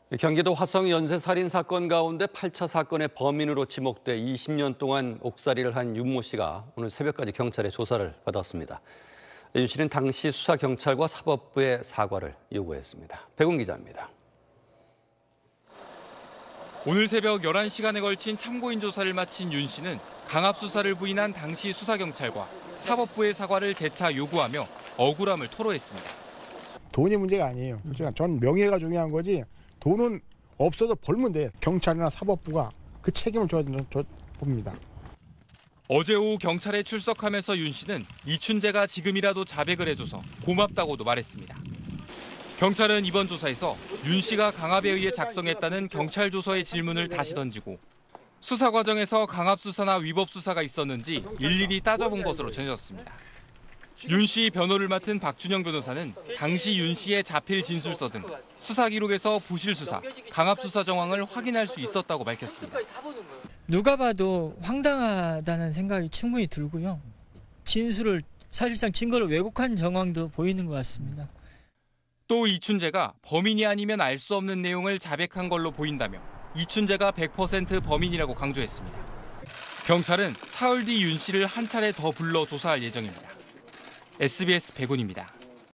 경기도 화성 연쇄살인 사건 가운데 8차 사건의 범인으로 지목돼 20년 동안 옥살이를 한 윤모 씨가 오늘 새벽까지 경찰의 조사를 받았습니다. 윤 씨는 당시 수사경찰과 사법부의 사과를 요구했습니다. 백운 기자입니다. 오늘 새벽 11시간에 걸친 참고인 조사를 마친 윤 씨는 강압수사를 부인한 당시 수사경찰과 사법부의 사과를 재차 요구하며 억울함을 토로했습니다. 돈이 문제가 아니에요. 전 명예가 중요한 거지. 돈은 없어도 벌면 돼. 경찰이나 사법부가 그 책임을 져야 된다고 봅니다. 어제 오후 경찰에 출석하면서 윤 씨는 이춘재가 지금이라도 자백을 해줘서 고맙다고도 말했습니다. 경찰은 이번 조사에서 윤 씨가 강압에 의해 작성했다는 경찰 조서의 질문을 다시 던지고 수사 과정에서 강압 수사나 위법 수사가 있었는지 일일이 따져본 것으로 전해졌습니다. 윤 씨 변호를 맡은 박준영 변호사는 당시 윤 씨의 자필 진술서 등 수사 기록에서 부실 수사, 강압 수사 정황을 확인할 수 있었다고 밝혔습니다. 누가 봐도 황당하다는 생각이 충분히 들고요. 진술을 사실상 증거를 왜곡한 정황도 보이는 것 같습니다. 또 이춘재가 범인이 아니면 알 수 없는 내용을 자백한 걸로 보인다며 이춘재가 100% 범인이라고 강조했습니다. 경찰은 사흘 뒤 윤 씨를 한 차례 더 불러 조사할 예정입니다. SBS 백운입니다.